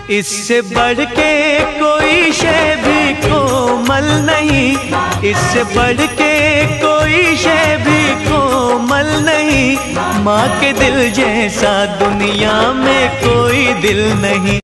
इससे बढ़ के कोई शय भी कोमल नहीं, इससे बढ़ के कोई शय भी कोमल नहीं। माँ के दिल जैसा दुनिया में कोई दिल नहीं,